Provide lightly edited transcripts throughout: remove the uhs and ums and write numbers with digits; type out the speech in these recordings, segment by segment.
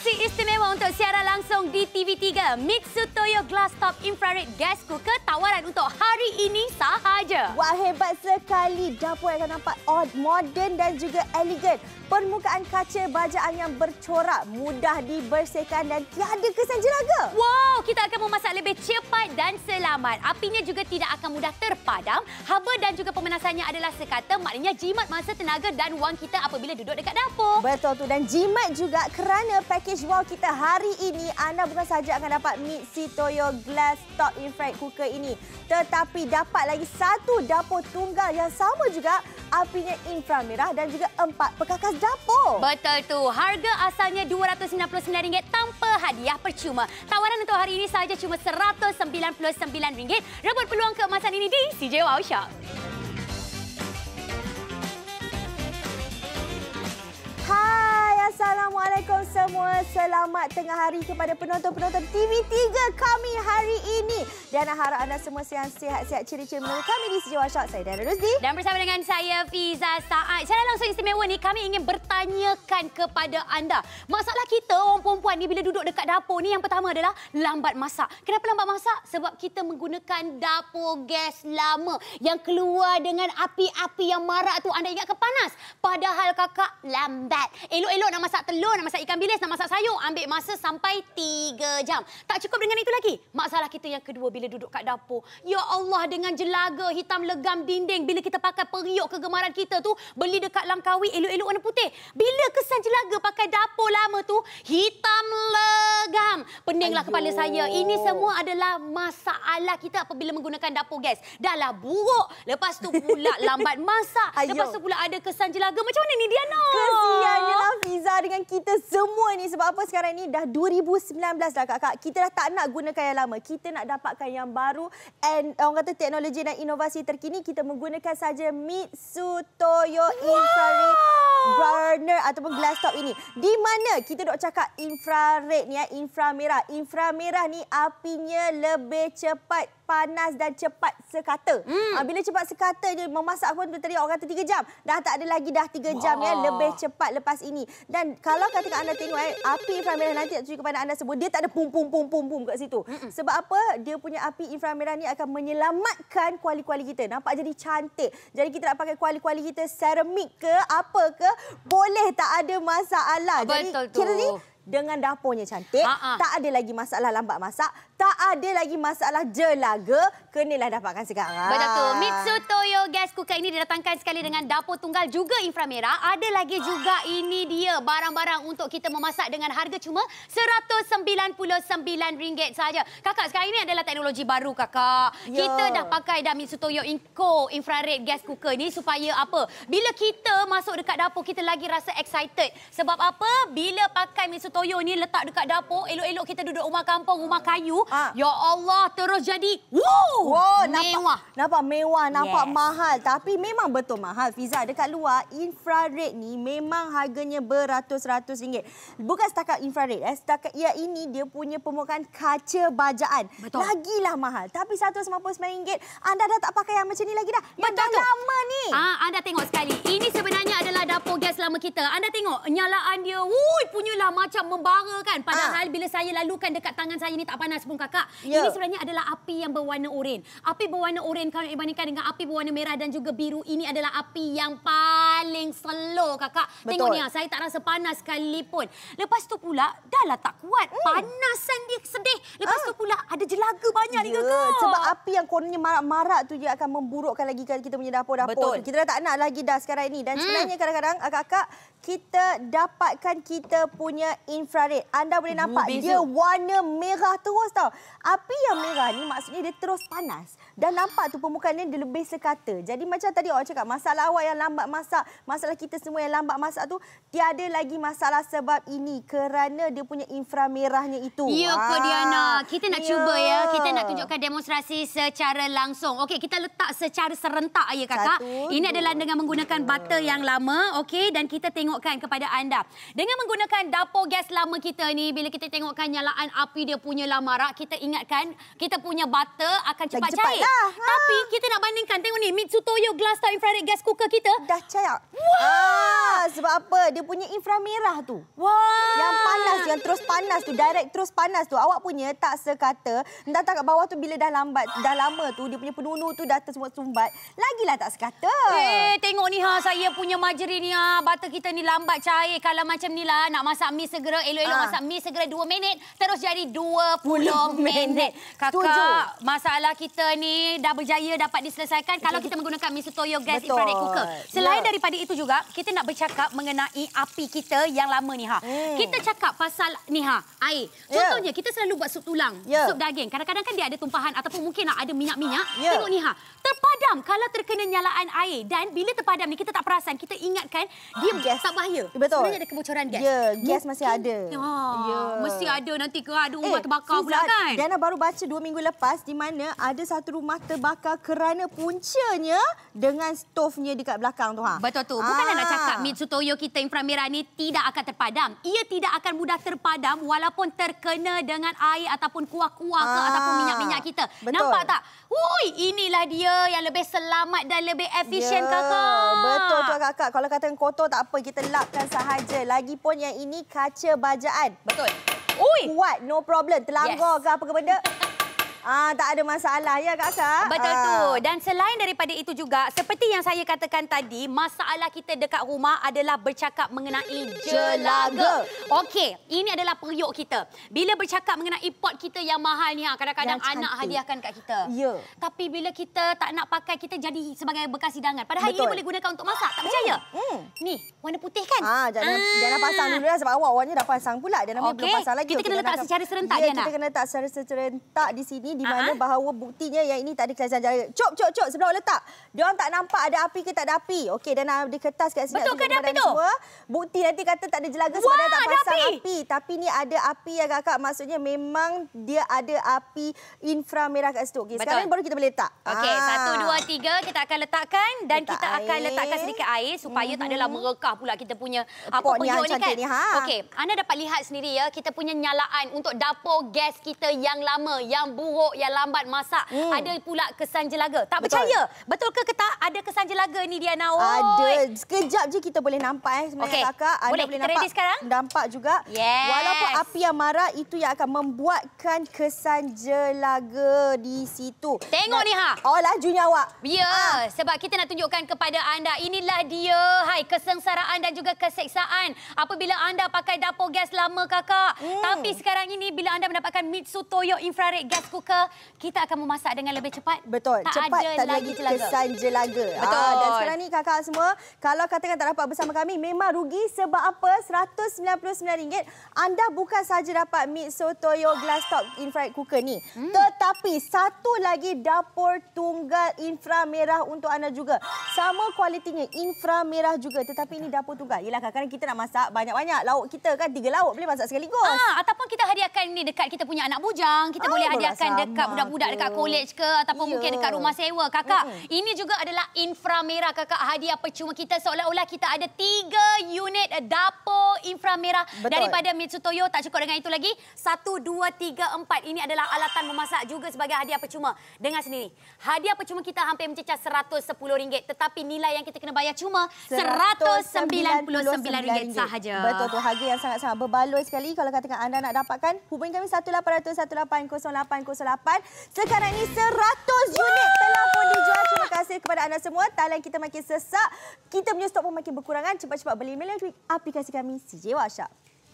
Promosi istimewa untuk siaran langsung di TV3. Mitsutoyo Glass Top Infrared Gas Cooker tawaran untuk hari ini sahaja. Wah, hebat sekali. Dapur yang akan nampak moden dan juga elegan. Permukaan kaca bajaan yang bercorak, mudah dibersihkan dan tiada kesan jelaga. Wow, kita akan memasak lebih cepat dan selamat. Apinya juga tidak akan mudah terpadam. Haba dan juga pemanasannya adalah sekata, maknanya jimat masa, tenaga dan wang kita apabila duduk dekat dapur. Betul tu, dan jimat juga kerana package wow kita hari ini, anda bukan sahaja akan dapat Mitsutoyo Glass Top Infrared Cooker ini, tetapi dapat lagi satu dapur tunggal yang sama juga, apinya inframerah dan juga 4 perkakas dapur. Betul tu. Harga asalnya RM299 tanpa hadiah percuma. Tawaran untuk hari ini sahaja cuma RM199. Rebut peluang keemasan ini di CJ Wow Shop. Hai, Assalamualaikum semua. Selamat tengah hari kepada penonton-penonton TV3 kami hari ini. Dan harap anda semua sihat-sihat ciri-ciri menurut kami di CJ Wow Shop. Saya Dara Rusdi. Dan bersama dengan saya, Fiza Saad. Secara langsung istimewa ni, kami ingin bertanyakan kepada anda. Masalah kita, orang perempuan ni bila duduk dekat dapur ni, yang pertama adalah lambat masak. Kenapa lambat masak? Sebab kita menggunakan dapur gas lama yang keluar dengan api-api yang marak tu. Anda ingat ke panas? Padahal kakak lambat. Elok-elok nak masak telur, nak masak ikan bilis, nak masak sayur, ambil masa sampai 3 jam. Tak cukup dengan itu lagi. Masalah kita yang kedua bila duduk kat dapur. Ya Allah, dengan jelaga hitam legam dinding. Bila kita pakai periuk kegemaran kita tu, beli dekat Langkawi, elok-elok warna putih. Bila kesan jelaga pakai dapur lama tu, hitam legam. Peninglah kepala saya. Ini semua adalah masalah kita apabila menggunakan dapur gas. Dahlah buruk. Lepas tu pula lambat masak. Lepas tu pula ada kesan jelaga. Macam mana ni Diana? Kesiannya lah Fiza dengan kita semua ni. Sebab apa sekarang ni dah 2019 dah kakak. Kita dah tak nak gunakan yang lama. Kita nak dapatkan yang baru. And orang kata teknologi dan inovasi terkini. Kita menggunakan saja Mitsutoyo Infrared Burner ataupun glass top ini. Di mana kita dok cakap infrared ni, inframerah. Inframerah ni apinya lebih cepat panas dan cepat sekata. Bila cepat sekata je memasak pun tadi orang kata 3 jam. Dah tak ada lagi dah 3 jam ya, lebih cepat lepas ini. Dan kalau katakan anda tengok api inframerah nanti tunjuk kepada anda sebut dia tak ada pum pum pum pum pum kat situ. Sebab apa? Dia punya api inframerah ni akan menyelamatkan kuali-kuali kita. Nampak jadi cantik. Jadi kita nak pakai kuali-kuali kita seramik ke apa ke, boleh, tak ada masalah. Betul jadi tu. kira ni dengan dapurnya cantik, tak ada lagi masalah lambat masak, tak ada lagi masalah jelaga, kenalah dapatkan sekarang. Betul tu. Mitsutoyo Gas Cooker ini didatangkan sekali dengan dapur tunggal juga inframerah. Ada lagi juga ini dia barang-barang untuk kita memasak dengan harga cuma RM199 sahaja. Kakak, sekarang ini adalah teknologi baru kakak. Kita dah pakai dah Mitsutoyo Infrared Gas Cooker ni supaya apa? Bila kita masuk dekat dapur kita lagi rasa excited. Sebab apa? Bila pakai Mitsutoyo ni letak dekat dapur, elok-elok kita duduk rumah kampung, rumah kayu. Ya Allah, terus jadi mewah. Nampak mewah, nampak mahal. Tapi memang betul mahal, Fiza. Dekat luar, infrared ni memang harganya beratus-ratus ringgit. Bukan setakat infrared. Setakat ia ini, dia punya permukaan kaca bajaan. Betul. Lagilah mahal. Tapi RM199, anda dah tak pakai yang macam ni lagi dah. Yang dah lama ni. Anda tengok sekali. Ini sebenarnya adalah dapur gas lama kita. Anda tengok, nyalaan dia, punyalah macam membara kan. Padahal bila saya lalukan dekat tangan saya ni tak panas pun kakak. Ini sebenarnya adalah api yang berwarna oranye. Api berwarna oranye kalau dibandingkan dengan api berwarna merah dan juga biru, ini adalah api yang paling slow kakak. Betul. Tengok ni, saya tak rasa panas sekalipun. Lepas tu pula, dahlah tak kuat. Panasan dia sedih. Lepas tu pula ada jelaga banyak ni kakak. Sebab api yang kononnya marak-marak tu dia akan memburukkan lagi kita punya dapur-dapur. Kita dah tak nak lagi dah sekarang ni. Dan sebenarnya kadang-kadang kakak, kita dapatkan kita punya infrared. Anda boleh nampak dia warna merah terus tau. Api yang merah ni maksudnya dia terus panas. Dan nampak tu permukaan dia lebih sekata. Jadi macam tadi orang cakap, masalah awak yang lambat masak, masalah kita semua yang lambat masak tu, tiada lagi masalah sebab ini. Kerana dia punya inframerahnya itu. Ya ke Diana? Kita nak cuba ya. Kita nak tunjukkan demonstrasi secara langsung. Okey, kita letak secara serentak ya kakak. Ini adalah dengan menggunakan butter yang lama. Okey, dan kita tengokkan kepada anda. Dengan menggunakan dapur gas lama kita ni, bila kita tengokkan nyalaan api dia punya lamarak, kita ingatkan kita punya butter akan cepat cair. Tapi kita nak bandingkan, tengok ni, Mitsutoyo glass top infrared gas cooker kita. Dah cayak. Sebab apa? Dia punya inframerah tu. Yang panas, yang terus panas tu, direct terus panas tu. Awak punya tak sekata, entah tak kat bawah tu bila dah lambat, dah lama tu, dia punya penunu tu dah semua sumbat. Lagilah tak sekata. Tengok ni saya punya margarin ni butter kita ni lambat cair. Kalau macam ni lah, nak masak mi segera, elok-elok masak mi segera 2 minit, terus jadi 20 minit. Kakak, masalah kita ni dah berjaya dapat diselesaikan kalau kita menggunakan Mitsutoyo gas infrared cooker. Selain daripada itu juga, kita nak bercakap mengenai api kita yang lama ni Kita cakap pasal ni air. Contohnya kita selalu buat sup tulang, sup daging. Kadang-kadang kan dia ada tumpahan ataupun mungkin ada minyak-minyak. Tengok ni terpadam kalau terkena nyalaan air, dan bila terpadam ni kita tak perasan, kita ingatkan dia gas tak bahaya. Betul. Sebenarnya ada kebocoran gas. Gas masih ada. Mesti ada nanti ke ada rumah terbakar pula kan. Diana baru baca 2 minggu lepas di mana ada satu rumah terbakar kerana puncanya dengan stovnya dekat belakang tu Betul tu. Bukanlah nak cakap Mitsutoyo kita inframerah ni tidak akan terpadam. Ia tidak akan mudah terpadam walaupun terkena dengan air ataupun kuah-kuah ke ataupun minyak-minyak kita. Betul. Nampak tak? Inilah dia yang lebih selamat dan lebih efisien kakak. Betul tu kakak. Kalau katakan kotor tak apa, kita lapkan sahaja. Lagipun yang ini kaca bajaan. Betul. Kuat, no problem. Terlanggar ke apa ke benda. Tak ada masalah ya kakak. Betul tu. Dan selain daripada itu juga, seperti yang saya katakan tadi, masalah kita dekat rumah adalah bercakap mengenai jelaga. Okey, ini adalah periuk kita. Bila bercakap mengenai pot kita yang mahal ni, kadang-kadang anak hadiahkan kat kita. Ya. Tapi bila kita tak nak pakai, kita jadi sebagai bekas hidangan. Padahal ini boleh gunakan untuk masak. Tak percaya? Ni, warna putih kan? Jangan pasang dulu lah sebab awaknya dah pasang pula. Dia namanya belum pasang lagi. Kita kena letak secara serentak, Kita kena letak secara serentak di sini. Di mana bahawa buktinya yang ini tak ada kelainan jari. Cop, sebelah awak letak. Dia orang tak nampak ada api ke tak ada api. Okey, dan ada kertas kat sini. Betul ke ada api tu? Bukti nanti kata tak ada jelaga sebab dia tak pasang api. Tapi ni ada api ya kakak. Maksudnya memang dia ada api inframerah kat situ. Okey, sekarang baru kita boleh letak. Okey, 1, 2, 3 kita akan letakkan dan kita akan letakkan sedikit air supaya tak adalah merekah pula kita punya periuk ni kan. Okey, anda dapat lihat sendiri ya, kita punya nyalaan untuk dapur gas kita yang lama, yang buruk, yang lambat masak, ada pula kesan jelaga. Tak percaya? Betul ke tak ada kesan jelaga ni Diana? Ada. Sekejap je kita boleh nampak sebenarnya kakak. Anda boleh nampak. Ready sekarang? Nampak juga. Yes. Walaupun api yang marah itu yang akan membuatkan kesan jelaga di situ. Tengok ni lajunya awak. Ya, sebab kita nak tunjukkan kepada anda, inilah dia kesengsaraan dan juga keseksaan apabila anda pakai dapur gas lama kakak. Tapi sekarang ini bila anda mendapatkan Mitsutoyo infrared gas cooker, kita akan memasak dengan lebih cepat. Betul. Cepat, tak ada lagi kesan jelaga. Betul. Dan sekarang ni kakak semua, kalau katakan tak dapat bersama kami, memang rugi. Sebab apa? RM199. Anda bukan saja dapat Mitsutoyo glass top infrared cooker ni. Tetapi satu lagi dapur tunggal inframerah untuk anda juga. Sama kualitinya, inframerah juga. Tetapi ini dapur tunggal. Yelah, kadang-kadang kita nak masak banyak-banyak. Lauk kita kan 3 lauk boleh masak sekaligus. Ataupun kita hadiahkan ni dekat kita punya anak bujang. Kita boleh hadiahkan dekat budak-budak dekat college ke ataupun mungkin dekat rumah sewa kakak. Ini juga adalah inframerah kakak, hadiah percuma kita, seolah-olah kita ada 3 unit dapur inframerah daripada Mitsutoyo. Tak cukup dengan itu lagi, 1, 2, 3, 4 ini adalah alatan memasak juga sebagai hadiah percuma. Dengar sendiri, hadiah percuma kita hampir mencecah RM110, tetapi nilai yang kita kena bayar cuma RM199 sahaja. Betul tu, harga yang sangat-sangat berbaloi sekali. Kalau katakan anda nak dapatkan, hubungi kami 1800180808. Sekarang ini 100 unit telah pun dijual. Terima kasih kepada anda semua. Talian kita makin sesak. Kita punya stok pun makin berkurangan. Cepat-cepat beli melalui aplikasi kami CJ Workshop.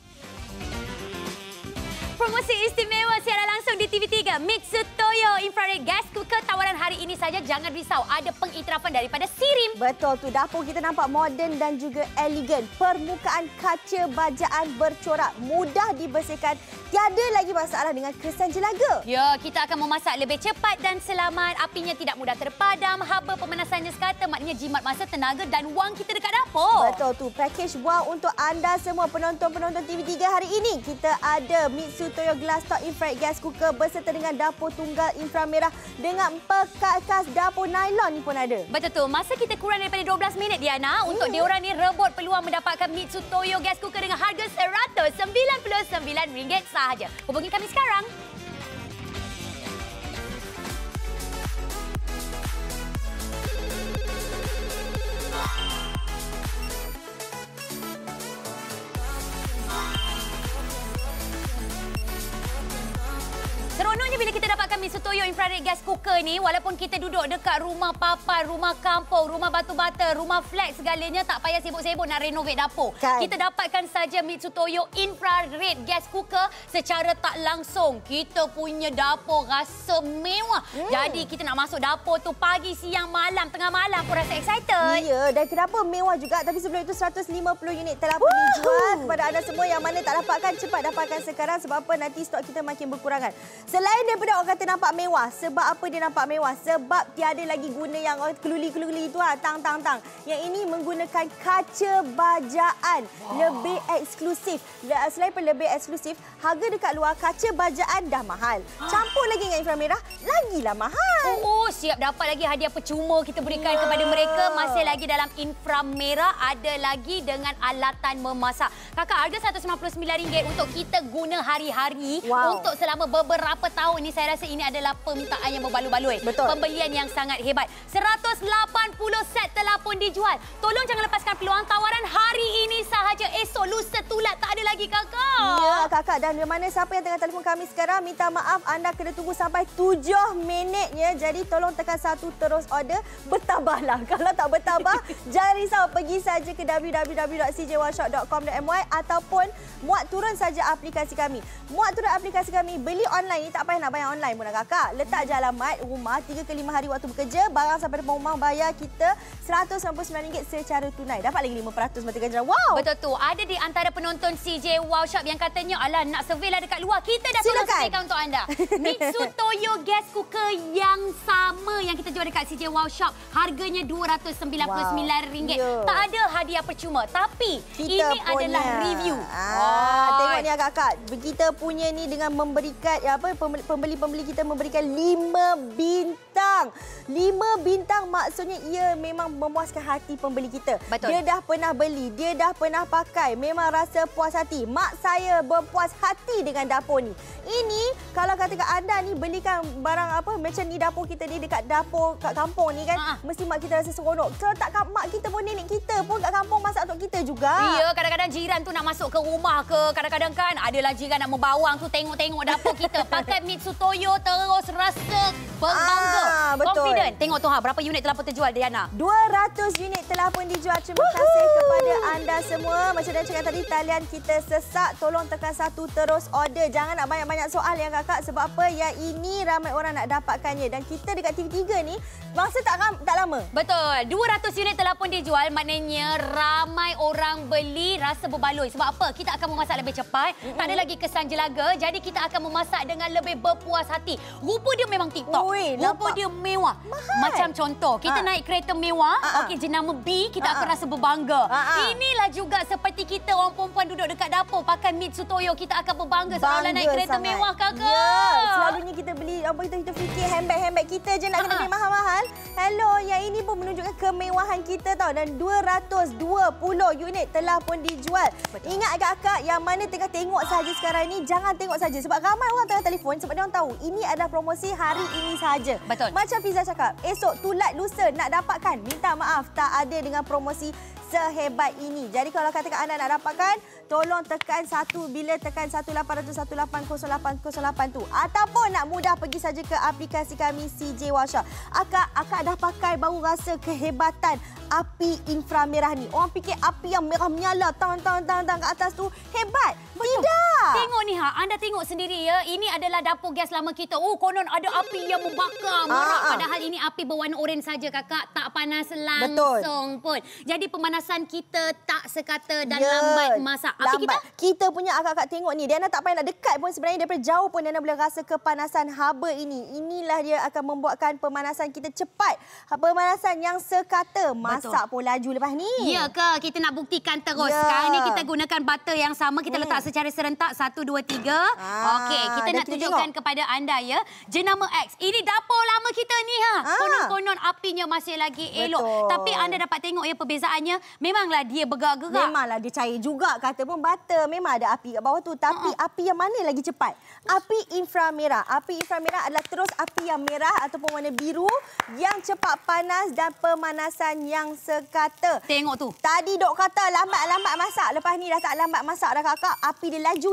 Promosi istimewa siaran langsung di TV3. Mitsutoyo infrared gas cooker tawaran hari ini saja. Jangan risau, ada pengiktirafan daripada Sirim. Betul tu, dapur kita nampak moden dan juga elegan. Permukaan kaca bajaan bercorak, mudah dibersihkan. Tiada lagi masalah dengan kesan jelaga. Ya, kita akan memasak lebih cepat dan selamat. Apinya tidak mudah terpadam. Haba pemanasannya sekata, maknanya jimat masa, tenaga dan wang kita dekat dapur. Betul tu, package wow untuk anda semua penonton-penonton TV3 hari ini. Kita ada Mitsutoyo glass top infrared gas cooker berserta dengan dapur tunggal inframerah dengan perkakas dapur nylon ni pun ada. Betul tu, masa kita kurang daripada 12 minit Diana untuk diorang ni rebut peluang mendapatkan Mitsutoyo gas cooker dengan harga RM199 sahaja. Hubungi kami sekarang. Mitsutoyo infrared gas cooker ni, walaupun kita duduk dekat rumah papan, rumah kampung, rumah batu bata, rumah flat segalanya, tak payah sibuk-sibuk nak renovate dapur. Kita dapatkan saja Mitsutoyo infrared gas cooker secara tak langsung. Kita punya dapur rasa mewah. Jadi kita nak masuk dapur tu pagi, siang, malam, tengah malam pun rasa excited. Ya, dan kenapa mewah juga, tapi sebelum itu 150 unit telah pun dijual kepada anda semua yang mana tak dapatkan, cepat dapatkan sekarang. Sebab apa? Nanti stok kita makin berkurangan. Selain daripada orang kata nampak mewah, sebab apa dia nampak mewah? Sebab tiada lagi guna yang keluli-keluli itu, tang. Yang ini menggunakan kaca bajaan. Lebih eksklusif. Selain lebih eksklusif, harga dekat luar kaca bajaan dah mahal. Campur lagi dengan inframerah, lagilah mahal. Siap dapat lagi hadiah percuma kita berikan kepada mereka. Masih lagi dalam inframerah, ada lagi dengan alatan memasak. Kakak, harga RM199 untuk kita guna hari-hari. Untuk selama beberapa tahun ni, saya rasa ini adalah permintaan yang berbaloi-baloi. Pembelian yang sangat hebat. 180 set telah pun dijual. Tolong jangan lepaskan peluang tawaran hari ini sahaja. Esok, lusa, tulat tak ada lagi, kakak. Ya, kakak. Dan di mana siapa yang tengah telefon kami sekarang, minta maaf, anda kena tunggu sampai 7 minit ya. Jadi tolong tekan 1 terus order. Bertabahlah. Kalau tak bertabah, jangan risau. Pergi saja ke www.cjwashop.com.my ataupun muat turun saja aplikasi kami. Muat turun aplikasi kami, beli online ni tak payah nak bayar online pun kakak. Letak je alamat rumah, 3 ke 5 hari waktu bekerja, barang sampai depan rumah, bayar kita RM199 secara tunai. Dapat lagi 5% mata ganjaran. Wow! Betul tu. Ada di antara penonton CJ Wow Shop yang katanya, alah nak survey lah dekat luar. Kita dah tolong surveykan untuk anda. Mitsutoyo gas cooker yang sama yang kita jual dekat CJ Wow Shop, harganya RM299. Tak ada hadiah percuma. Tapi kita ini adalah review. Tengok ni kakak. Kita punya ni dengan memberikan pembeli-pembeli kita memberikan 5 bintang. 5 bintang maksudnya ia memang memuaskan hati pembeli kita. Dia dah pernah beli, dia dah pernah pakai, memang rasa puas hati. Mak saya berpuas hati dengan dapur ni. Ini kalau katakan anda ni belikan barang macam ni dapur kita ni dekat dapur kat kampung ni kan, mesti mak kita rasa seronok. Kalau tak mak kita pun, nenek kita pun kat kampung masak untuk kita juga. Ya, kadang-kadang jiran tu nak masuk ke rumah ke, kadang-kadang kan adalah jiran nak membawang tu tengok-tengok dapur kita. Pakai Mitsutoyo terus rasa berbangga. Confident. Tengok tu berapa unit telah pun terjual, Diana? 200 unit telah pun dijual. Terima kasih kepada anda semua. Macam dah cakap tadi, talian kita sesak. Tolong tekan 1 terus order. Jangan nak banyak-banyak soal ya kakak. Sebab apa? Yang ini ramai orang nak dapatkannya. Dan kita dekat TV3 ni masa tak lama. Betul. 200 unit telah pun dijual. Maknanya ramai orang beli, rasa berbaloi. Sebab apa? Kita akan memasak lebih cepat. Tak ada lagi kesan jelaga. Jadi kita akan memasak dengan lebih berpuas hati. Rupa dia memang TikTok. Rupa dia mewah. Mahal. Macam contoh, kita naik kereta mewah, jenama B, kita akan rasa berbangga. Inilah juga seperti kita orang perempuan duduk dekat dapur pakai Mitsutoyo, kita akan berbangga seolah naik kereta mewah, kakak. Ya, selalunya kita beli kita fikir handbag kita je nak kena beli mahal-mahal. Hello, yang ini pun menunjukkan kemewahan kita tau. Dan 220 unit telah pun dijual. Ingat kakak, yang mana tengah tengok saja sekarang ni, jangan tengok saja sebab ramai orang tengah telefon sebab dia orang tahu ini adalah promosi hari ini sahaja. Macam Fiza cakap, esok tulat lusa nak dapatkan, minta maaf tak ada dengan promosi sehebat ini. Jadi kalau katakan anda nak dapatkan, tolong tekan 1 bila tekan 1-800-180-808 tu. Ataupun nak mudah, pergi saja ke aplikasi kami CJ Washa. Akak dah pakai baru rasa kehebatan api inframerah ni. Orang fikir api yang merah menyala tang ke atas tu hebat. Tidak. Tengok ni anda tengok sendiri ya. Ini adalah dapur gas lama kita. Konon ada api yang membakar merak. Padahal ini api berwarna oranye saja kakak. Tak panas langsung pun. Jadi pemanasan kita tak sekata dan lambat masak. Api kita punya akak-akak tengok ni. Diana tak payah nak dekat pun sebenarnya. Daripada jauh pun Diana boleh rasa kepanasan haba ini. Inilah dia akan membuatkan pemanasan kita cepat. Pemanasan yang sekata. Masak pun laju lepas ni. Ya ke? Kita nak buktikan terus. Sekarang ni kita gunakan butter yang sama. Kita letak secara serentak 1, 2, 3. Okey, kita nak tunjukkan kepada anda ya. Jenama X. Ini dapur lama kita ni Konon-konon apinya masih lagi elok. Tapi anda dapat tengok ya perbezaannya. Memanglah dia bergerak-gerak. Memanglah dia cair juga. Kata pun butter. Memang ada api kat bawah tu. Tapi api yang mana lagi cepat? Api inframerah. Api inframerah adalah terus api yang merah ataupun warna biru yang cepat panas dan pemanasan yang sekata. Tengok tu. Tadi dok kata lambat-lambat masak. Lepas ni dah tak lambat masak dah kakak. Api dia laju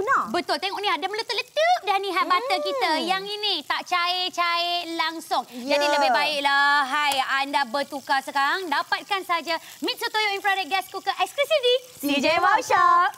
Diana. Betul, tengok ni ada meletup-letup dah ni butter kita. Yang ini tak cair-cair langsung. Jadi lebih baiklah, hai anda bertukar sekarang. Dapatkan saja Mitsutoyo infrared gas cooker eksklusif di CJ Wow Shop.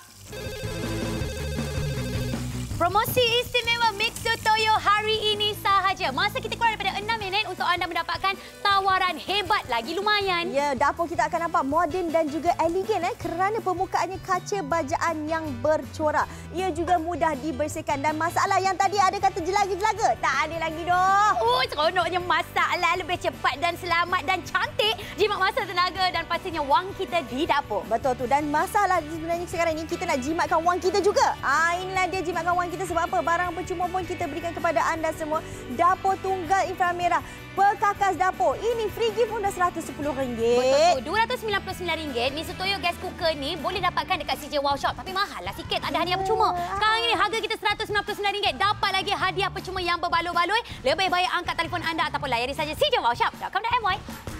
Promosi istimewa Mitsutoyo hari ini sahaja. Masa kita kurang daripada 6 minit untuk anda mendapatkan tawaran hebat lagi lumayan. Ya, dapur kita akan nampak moden dan juga elegan kerana permukaannya kaca bajaan yang bercorak. Ia juga mudah dibersihkan dan masalah yang tadi ada kata jelaga-jelaga, tak ada lagi dah. Oh, seronoknya masalah lebih cepat dan selamat dan cantik. Jimat masa, tenaga dan pastinya wang kita di dapur. Betul tu. Dan masalah sebenarnya sekarang ni kita nak jimatkan wang kita juga. Inilah dia jimatkan wang kita sebab apa? Barang percuma pun kita berikan kepada anda semua. Dapur tunggal inframerah perkakas dapur. Ini free gift pun dah RM110. Betul tu. RM299. Mitsutoyo gas cooker ni boleh dapatkan dekat CJ Wow Shop. Tapi mahal lah sikit. Ada hadiah percuma. Sekarang ini harga kita RM199. Dapat lagi hadiah percuma yang berbaloi-baloi. Lebih baik angkat telefon anda ataupun layari saja cjwowshop.com.my.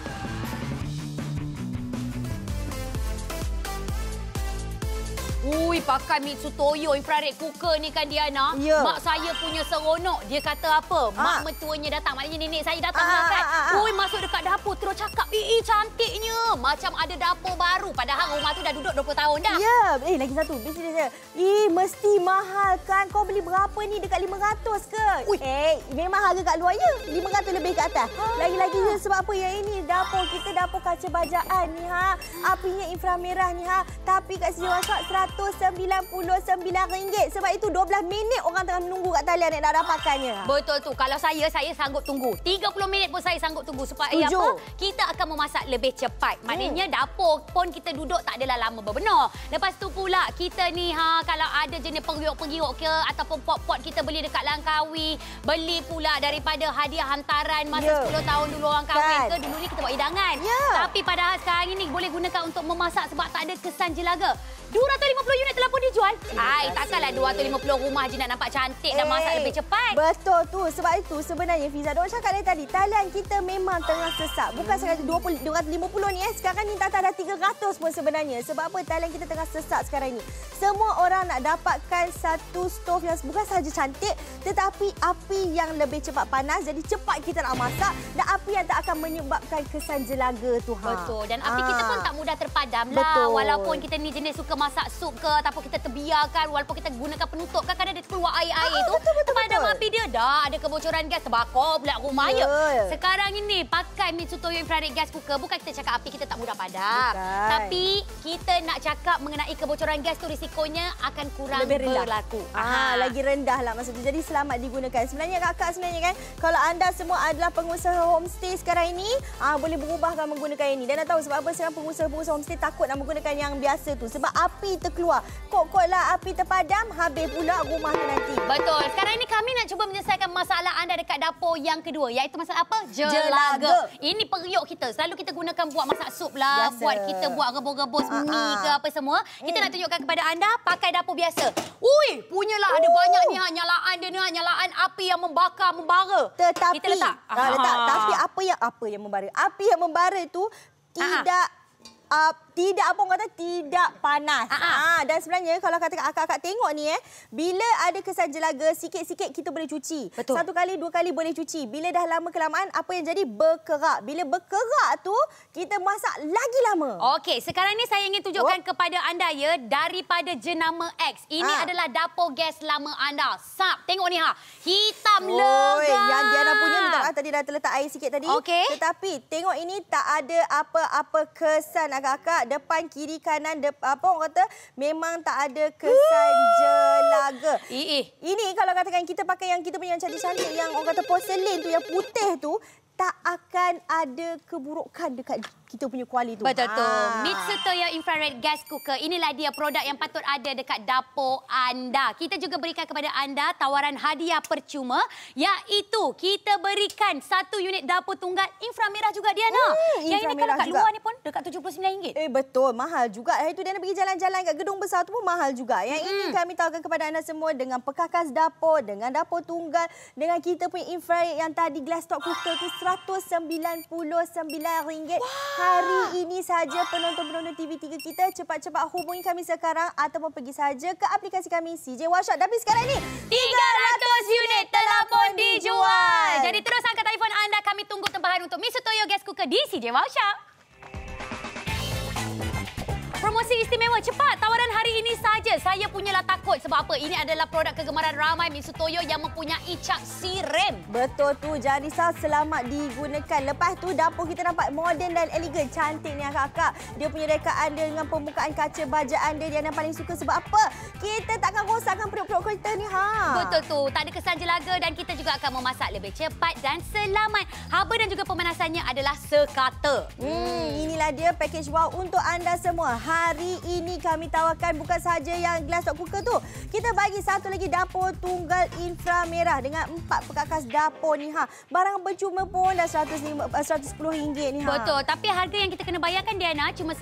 Ui, pakai Mitsutoyo infrared cooker ni kan Diana. Ya. Mak saya punya seronok. Dia kata apa? Mak mertuanya datang. Maknanya nenek saya datang lah kan. Ui, masuk dekat dapur terus cakap, cantiknya. Macam ada dapur baru. Padahal rumah tu dah duduk 20 tahun dah. Ya. Lagi satu. Bisnes saya. Mesti mahal kan. Kau beli berapa ni? Dekat 500 ke? Ui. Memang harga kat luar ya. 500 lebih ke atas. Lagi-lagi sebab apa yang ini? Dapur kita dapur kaca bajaan ni apinya inframerah ni Tapi kat sini WhatsApp RM199. Sebab itu 12 minit orang tengah menunggu kat talian nak dapatkannya. Betul tu. Kalau saya sanggup tunggu. 30 minit pun saya sanggup tunggu. Supaya apa? Kita akan memasak lebih cepat. Maknanya dapur pun kita duduk tak adalah lama berbenar. Lepas tu pula kita ni kalau ada jenis periuk-periuk ke ataupun pot-pot kita beli dekat Langkawi. Beli pula daripada hadiah hantaran masa 10 tahun dulu orang kahwin ke. Dulu ni kita buat hidangan. Tapi padahal sekarang ini boleh gunakan untuk memasak sebab tak ada kesan jelaga. 250 unit telah pun dijual. Takkanlah 250 rumah je nak nampak cantik dan masak lebih cepat. Betul tu. Sebab itu sebenarnya Fiza, Dok cakap dari tadi, talian kita memang tengah sesak. Bukan sekadar 250 ni sekarang ni tak ada 300 pun sebenarnya. Sebab apa? Talian kita tengah sesak sekarang ni. Semua orang nak dapatkan satu stov yang bukan sahaja cantik, tetapi api yang lebih cepat panas. Jadi cepat kita nak masak dan api yang tak akan menyebabkan kesan jelaga tu. Betul. Dan api kita pun tak mudah terpadam lah. Walaupun kita ni jenis suka masak sup ke ataupun kita terbiarkan, walaupun kita gunakan penutup kan kadang dia keluar air-air tu. Padam api dia dah ada kebocoran gas, terbakar pula rumah ya. Sekarang ini pakai Mitsutoyo infrared gas cooker, bukan kita cakap api kita tak mudah padam. Tapi kita nak cakap mengenai kebocoran gas tu risikonya akan kurang berlaku. Lagi rendah lah maksudnya. Jadi selamat digunakan. Sebenarnya kakak kan kalau anda semua adalah pengusaha homestay sekarang ini boleh berubahkan menggunakan ini. Dan nak tahu sebab apa sekarang pengusaha-pengusaha homestay takut nak menggunakan yang biasa tu. Sebab api terkeluar. Kok lah api terpadam, habis pula rumah tu nanti. Betul. Sekarang ini kami nak cuba menyelesaikan masalah anda dekat dapur yang kedua. Iaitu masalah apa? Jelaga. Ini periuk kita. Selalu kita gunakan buat masak sup lah. Biasa. Buat kita buat rebus-rebus mie ke apa semua. Kita nak tunjukkan kepada anda pakai dapur biasa. Ui, punyalah ada banyak ni nyalaan dia ni. Nyalaan api yang membakar, membara. Tetapi, kita letak. Tapi apa yang membara? Api yang membara itu tidak apa orang kata tidak panas. Dan sebenarnya kalau kata akak-akak tengok ni bila ada kesan jelaga sikit-sikit kita boleh cuci. Betul. 1 kali 2 kali boleh cuci. Bila dah lama kelamaan apa yang jadi berkerak. Bila berkerak tu kita masak lagi lama. Okey, sekarang ni saya ingin tunjukkan kepada anda ya daripada jenama X. Ini adalah dapur gas lama anda. Sap, tengok ni hitam legam. Yang Diana punya minta maaf tadi dah terletak air sikit tadi. Tetapi tengok ini tak ada apa-apa kesan akak-akak. Depan, kiri, kanan, apa orang kata memang tak ada kesan jelaga. Ini kalau katakan kita pakai yang kita punya yang cantik-cantik yang orang kata porcelain tu, yang putih tu, tak akan ada keburukan dekat kita punya kuali tu. Betul tu. Mitsutoyo infrared gas cooker. Inilah dia produk yang patut ada dekat dapur anda. Kita juga berikan kepada anda tawaran hadiah percuma iaitu kita berikan 1 unit dapur tunggal inframerah juga Diana. Yang ini kalau kat luar ni pun dekat RM79. Betul, mahal juga. Hari tu Diana pergi jalan-jalan kat gedung besar tu pun mahal juga. Yang ini kami tawarkan kepada anda semua dengan perkakas dapur, dengan dapur tunggal, dengan kita punya infrared yang tadi glass top cooker tu RM199. Hari ini saja penonton-penonton TV3 kita cepat-cepat hubungi kami sekarang ataupun pergi saja ke aplikasi kami CJ Workshop. Tapi sekarang ni 300 unit telah pun dijual. Jadi terus angkat telefon anda, kami tunggu tempahan untuk Mitsutoyo gas cooker di CJ Workshop. Promosi istimewa cepat, tawaran hari ini saja. Saya punyalah takut sebab apa? Ini adalah produk kegemaran ramai Mitsutoyo yang mempunyai cap sirem. Betul tu, jangan risau, selamat digunakan. Lepas tu dapur kita nampak moden dan elegan, cantik ni kakak. Dia punya rekaan dia dengan pembukaan kaca bajaan dia yang paling suka sebab apa? Kita takkan rosakkan perut-perut kita ni Betul tu, tak ada kesan jelaga dan kita juga akan memasak lebih cepat dan selamat. Haba dan juga pemanasannya adalah sekata. Inilah dia package wow untuk anda semua. Hari ini kami tawarkan bukan sahaja yang glass top cooker tu. Kita bagi satu lagi dapur tunggal inframerah dengan 4 perkakas dapur ni Barang percuma pun dah RM110 ni Betul, tapi harga yang kita kena bayarkan Diana cuma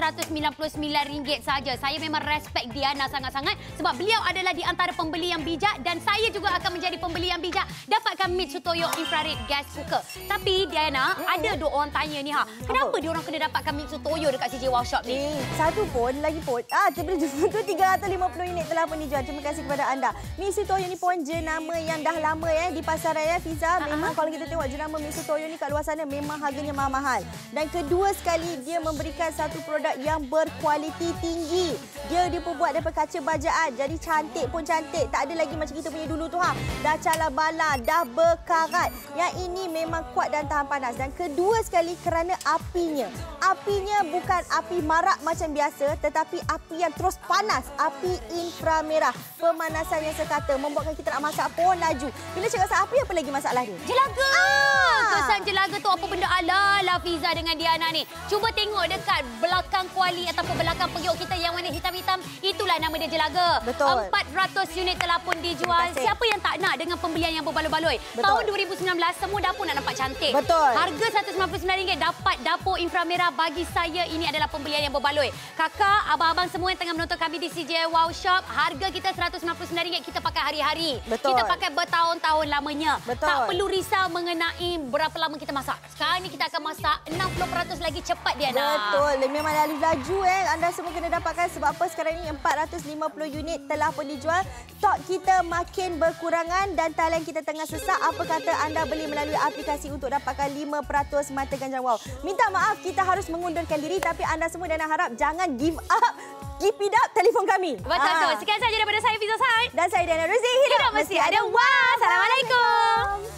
RM199 saja. Saya memang respect Diana sangat-sangat sebab beliau adalah di antara pembeli yang bijak dan saya juga akan menjadi pembeli yang bijak dapatkan Mitsutoyo infrared gas cooker. Tapi Diana, ada dua orang tanya ni kenapa dia orang kena dapatkan Mitsutoyo dekat CJ Workshop ni? Satu pun lagi pun tu 350 unit telah pun dijual. Terima kasih kepada anda. Mitsutoyo ni pun jenama yang dah lama di pasaran Fiza. Memang kalau kita tengok jenama Mitsutoyo ni kat luar sana memang harganya mahal-mahal. Dan kedua sekali dia memberikan satu produk yang berkualiti tinggi. Dia diperbuat daripada kaca bajaan. Jadi cantik pun cantik. Tak ada lagi macam kita punya dulu tu dah cala bala, dah berkarat. Yang ini memang kuat dan tahan panas. Dan kedua sekali kerana apinya. Apinya bukan api marak macam biasa, tetapi api yang terus panas, api inframerah. Pemanasan yang sekata membuatkan kita nak masak pun laju. Bila cakap pasal api, apa lagi masalah dia? Jelaga! Kesan jelaga tu apa benda ala-ala Fiza dengan Diana ni. Cuba tengok dekat belakang kuali ataupun belakang periuk kita yang warna hitam-hitam. Itulah nama dia jelaga. Betul. 400 unit telah pun dijual. Siapa yang tak nak dengan pembelian yang berbaloi-baloi? Tahun 2019, semua dapur nak nampak cantik. Betul. Harga RM199 dapat dapur inframerah. Bagi saya, ini adalah pembelian yang berbaloi. Kakak, abang-abang semua yang tengah menonton kami di CJ Workshop, harga kita RM199 kita pakai hari-hari. Betul. Kita pakai bertahun-tahun lamanya. Betul. Tak perlu risau mengenai berapa lama kita masak. Sekarang ni kita akan masak 60% lagi cepat Diana. Betul. Memang laju-laju anda semua kena dapatkan sebab apa sekarang ni 450 unit telah pun dijual. Stok kita makin berkurangan dan talian kita tengah sesak. Apa kata anda beli melalui aplikasi untuk dapatkan 5% mata ganjang wow. Minta maaf kita harus mengundurkan diri tapi anda semua Diana harap jangan give up. Keep it up telefon kami. Betul tu. Sekian saja daripada saya Fiza Said dan saya Diana Ruzi. Hidup mesti ada wow. Assalamualaikum.